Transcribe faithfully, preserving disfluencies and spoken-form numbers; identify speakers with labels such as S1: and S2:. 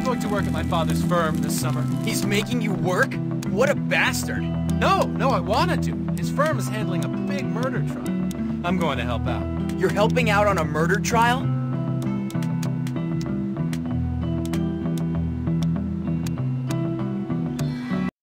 S1: I'm going to work at my father's firm this summer.
S2: He's making you work? What a bastard.
S1: No, no, I wanted to. His firm is handling a big murder trial. I'm going to help out.
S2: You're helping out on a murder trial?